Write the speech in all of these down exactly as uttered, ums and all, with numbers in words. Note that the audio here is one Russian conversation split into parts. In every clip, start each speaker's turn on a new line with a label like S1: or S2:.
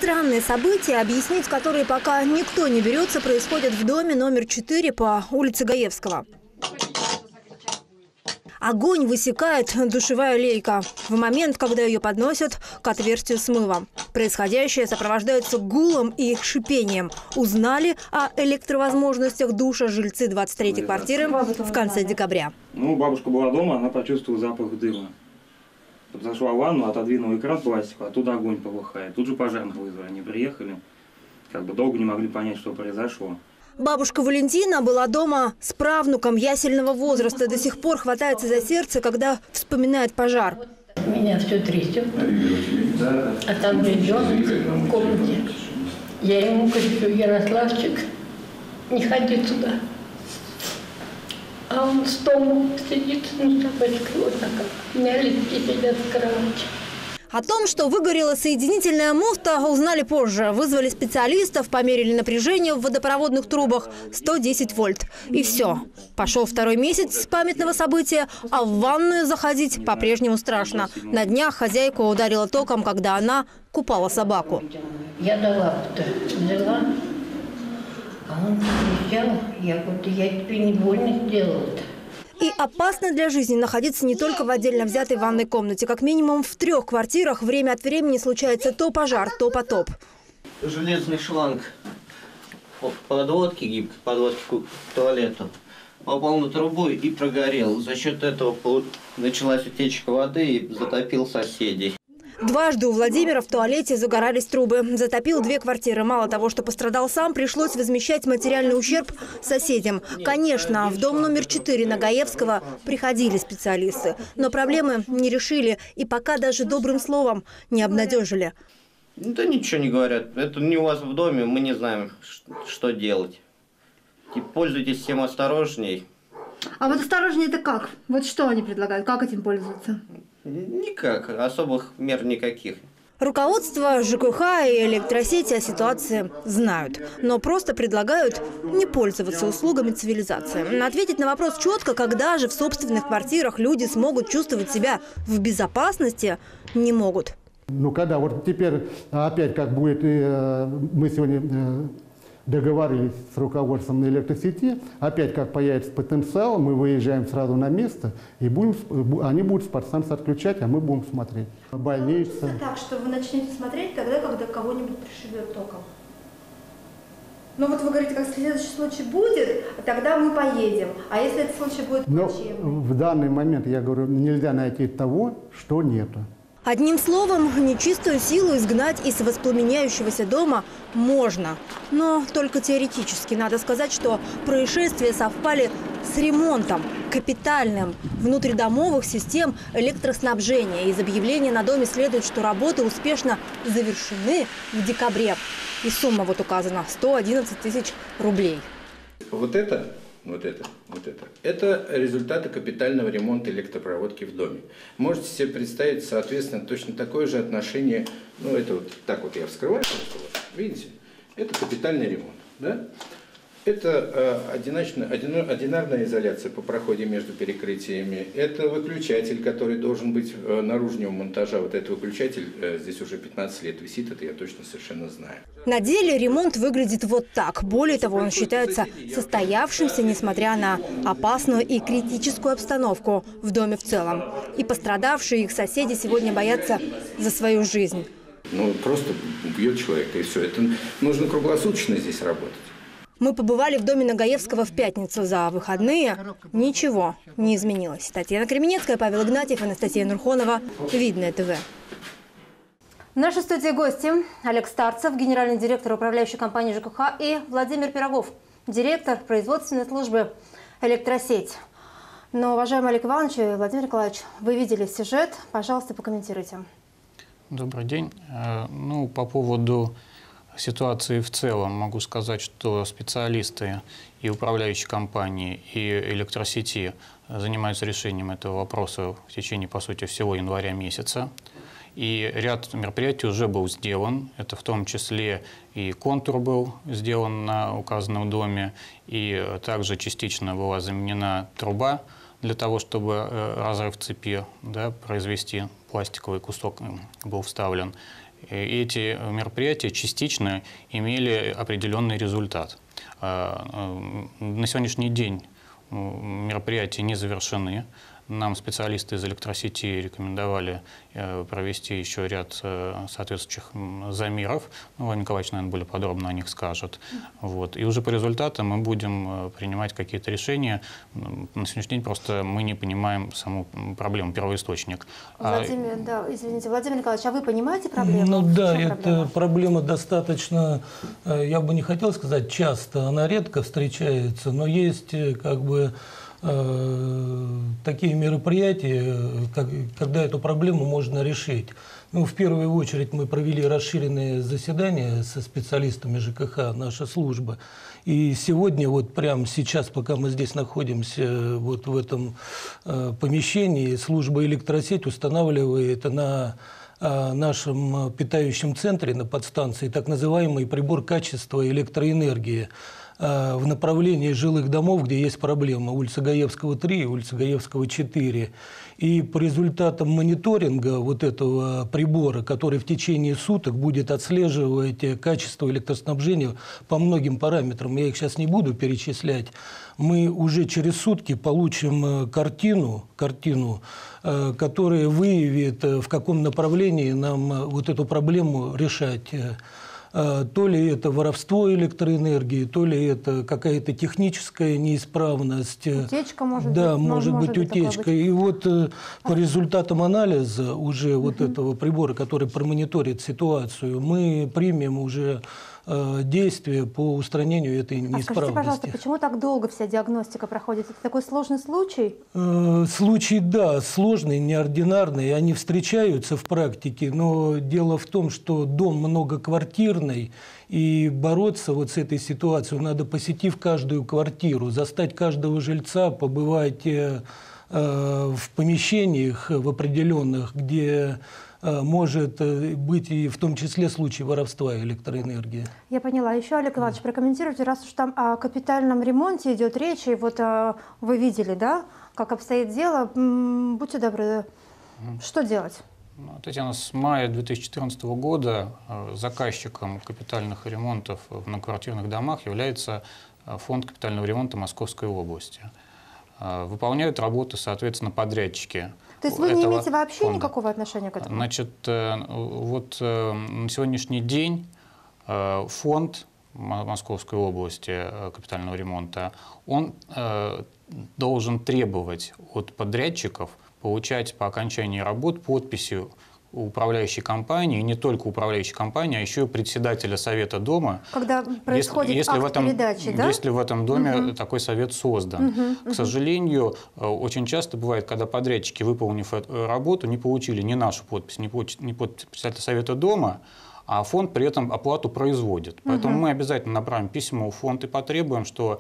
S1: Странные события, объяснить которые пока никто не берется, происходят в доме номер четыре по улице Гаевского. Огонь высекает душевая лейка в момент, когда ее подносят к отверстию смыва. Происходящее сопровождается гулом и шипением. Узнали о электровозможностях душа жильцы двадцать третьей квартиры в конце декабря.
S2: Ну, бабушка была дома, она почувствовала запах дыма. Зашла в ванну, отодвинула экран пластиковый, оттуда огонь полыхает. Тут же пожарных вызвали, они приехали. Как бы долго не могли понять, что произошло.
S1: Бабушка Валентина была дома с правнуком ясельного возраста. До сих пор хватается за сердце, когда вспоминает пожар.
S3: Меня все трясет, а там ребенок в комнате. Я ему кричу: Ярославчик, не ходи сюда. А он с дому сидит, ну, собачкой вот так, мялечки сидят в кровати.
S1: О том, что выгорела соединительная муфта, узнали позже. Вызвали специалистов, померили напряжение в водопроводных трубах сто десять вольт. И все. Пошел второй месяц памятного события, а в ванную заходить по-прежнему страшно. На днях хозяйку ударила током, когда она купала собаку.
S3: Я дала взяла, а он кричал: я говорю, я тебе не больно сделала-то.
S1: И опасно для жизни находиться не только в отдельно взятой ванной комнате. Как минимум в трех квартирах время от времени случается то пожар, то потоп.
S4: Железный шланг подводки, гибкой подводки к туалету, попал на трубу и прогорел. За счет этого началась утечка воды и затопил соседей.
S1: Дважды у Владимира в туалете загорались трубы. Затопил две квартиры. Мало того, что пострадал сам, пришлось возмещать материальный ущерб соседям. Конечно, в дом номер четыре на Гаевского приходили специалисты. Но проблемы не решили и пока даже добрым словом не обнадежили.
S4: Да ничего не говорят. Это не у вас в доме, мы не знаем, что делать. И пользуйтесь всем осторожней.
S1: А вот осторожнее это как? Вот что они предлагают? Как этим пользоваться?
S4: Никак. Особых мер никаких.
S1: Руководство ЖКХ и электросети о ситуации знают, но просто предлагают не пользоваться услугами цивилизации. Ответить на вопрос четко, когда же в собственных квартирах люди смогут чувствовать себя в безопасности, не могут.
S5: Ну когда вот теперь опять как будет, мы сегодня договорились с руководством на электросети, опять как появится потенциал, мы выезжаем сразу на место, и будем, они будут спортстанцию отключать, а мы будем смотреть. Больница.
S1: Так, что вы начнете смотреть тогда, когда кого-нибудь пришибет током. Ну вот вы говорите, как следующий случай будет, тогда мы поедем. А если этот случай будет плачевный?
S5: В данный момент, я говорю, нельзя найти того, что нету.
S1: Одним словом, нечистую силу изгнать из воспламеняющегося дома можно. Но только теоретически. Надо сказать, что происшествия совпали с ремонтом, капитальным, внутридомовых систем электроснабжения. Из объявления на доме следует, что работы успешно завершены в декабре. И сумма вот указана – сто одиннадцать тысяч рублей.
S6: Вот это... Вот это, вот это. Это результаты капитального ремонта электропроводки в доме. Можете себе представить, соответственно, точно такое же отношение. Ну, это вот так вот я вскрываю. Видите? Это капитальный ремонт. Да? Это э, одиночная, один, одинарная изоляция по проходе между перекрытиями. Это выключатель, который должен быть э, наружного монтажа. Вот этот выключатель э, здесь уже пятнадцать лет висит, это я точно совершенно знаю.
S1: На деле ремонт выглядит вот так. Более того, он считается состоявшимся, несмотря на опасную и критическую обстановку в доме в целом. И пострадавшие их соседи сегодня боятся за свою жизнь.
S6: Ну, просто бьет человека, и все. Это нужно круглосуточно здесь работать.
S1: Мы побывали в доме на Гаевского в пятницу. За выходные ничего не изменилось. Татьяна Кременецкая, Павел Игнатьев, Анастасия Нурхонова. Видное ТВ. В нашей студии гости Олег Старцев, генеральный директор управляющей компании ЖКХ, и Владимир Пирогов, директор производственной службы «Электросеть». Но, уважаемый Олег Иванович и Владимир Николаевич, вы видели сюжет. Пожалуйста, прокомментируйте.
S7: Добрый день. Ну, по поводу ситуации в целом могу сказать, что специалисты и управляющие компании, и электросети занимаются решением этого вопроса в течение, по сути, всего января месяца. И ряд мероприятий уже был сделан. Это в том числе и контур был сделан на указанном доме, и также частично была заменена труба для того, чтобы разрыв цепи, да, произвести, пластиковый кусок был вставлен. эти мероприятия частично имели определенный результат. На сегодняшний день мероприятия не завершены. Нам специалисты из электросети рекомендовали провести еще ряд соответствующих замеров. Ну, Владимир Николаевич, наверное, более подробно о них скажет. Вот. И уже по результатам мы будем принимать какие-то решения. На сегодняшний день просто мы не понимаем саму проблему, первоисточник.
S1: Владимир, а... да, извините, Владимир Николаевич, а вы понимаете проблему?
S8: Ну да, эта
S1: проблема?
S8: проблема достаточно, я бы не хотел сказать часто, она редко встречается, но есть как бы такие мероприятия, когда эту проблему можно решить. Ну, в первую очередь мы провели расширенное заседание со специалистами ЖКХ, наша служба. И сегодня, вот прямо сейчас, пока мы здесь находимся, вот в этом помещении, служба электросеть устанавливает на нашем питающем центре, на подстанции, так называемый прибор качества электроэнергии в направлении жилых домов, где есть проблема, улица Гаевского три и улица Гаевского четыре. И по результатам мониторинга вот этого прибора, который в течение суток будет отслеживать качество электроснабжения по многим параметрам, я их сейчас не буду перечислять, мы уже через сутки получим картину, картину, которая выявит, в каком направлении нам вот эту проблему решать. То ли это воровство электроэнергии, то ли это какая-то техническая неисправность.
S1: Утечка может
S8: да,
S1: быть.
S8: может, может быть утечка. Быть. И вот по результатам анализа уже вот uh-huh. этого прибора, который промониторит ситуацию, мы примем уже действия по устранению этой неисправности. А
S1: скажите, пожалуйста, почему так долго вся диагностика проходит? Это такой сложный случай?
S8: Случай, да, сложный, неординарный. Они встречаются в практике, но дело в том, что дом многоквартирный, и бороться вот с этой ситуацией надо, посетив каждую квартиру, застать каждого жильца, побывать в помещениях в определенных, где может быть и в том числе случай воровства электроэнергии.
S1: Я поняла. Еще, Олег Иванович, прокомментируйте, раз уж там о капитальном ремонте идет речь, и вот вы видели, да, как обстоит дело, будьте добры, что делать?
S7: Татьяна, с мая две тысячи четырнадцатого года заказчиком капитальных ремонтов в многоквартирных домах является фонд капитального ремонта Московской области. Выполняют работы, соответственно, подрядчики.
S1: То есть вы не имеете вообще фонда. Никакого отношения к этому?
S7: Значит, вот на сегодняшний день фонд Московской области капитального ремонта, он должен требовать от подрядчиков получать по окончании работ подписи управляющей компании, и не только управляющей компании, а еще и председателя совета дома.
S1: Когда происходит
S7: если,
S1: акт
S7: если в этом,
S1: передачи, да?
S7: Если в этом доме
S1: угу.
S7: такой совет создан. Угу, К угу. сожалению, очень часто бывает, когда подрядчики, выполнив эту работу, не получили ни нашу подпись, ни подпись председателя совета дома, а фонд при этом оплату производит. Поэтому угу. мы обязательно направим письмо в фонд и потребуем, что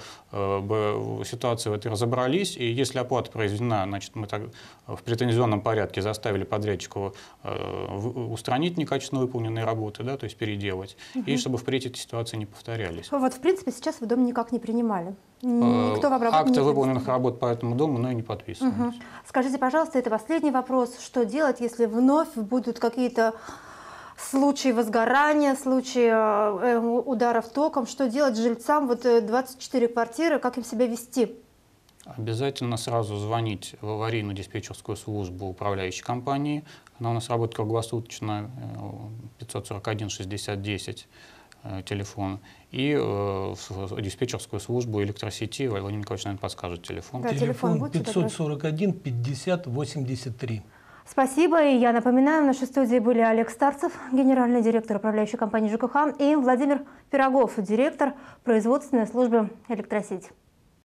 S7: э, ситуации в этой разобрались, и если оплата произведена, значит, мы так в претензионном порядке заставили подрядчика э, устранить некачественно выполненные работы, да, то есть переделать, угу. и чтобы впредь эти ситуации не повторялись.
S1: Вот, в принципе, сейчас в дом никак не принимали. Никто вам работу
S7: Акты
S1: не
S7: выполненных работ по этому дому, но и не подписывались.
S1: Угу. Скажите, пожалуйста, это последний вопрос. Что делать, если вновь будут какие-то случаи возгорания, случаи э, ударов током? Что делать жильцам? Вот двадцать четыре квартиры, как им себя вести?
S7: Обязательно сразу звонить в аварийную диспетчерскую службу управляющей компании. Она у нас работает круглосуточно, пятьсот сорок один шестьдесят десять телефон. И э, в диспетчерскую службу электросети. Владимир Николаевич, наверное, подскажет телефон.
S1: Да, телефон
S8: пятьсот сорок один пятьдесят восемьдесят три.
S1: Спасибо. И я напоминаю, в нашей студии были Олег Старцев, генеральный директор управляющей компании ЖКХ, и Владимир Пирогов, директор производственной службы электросети.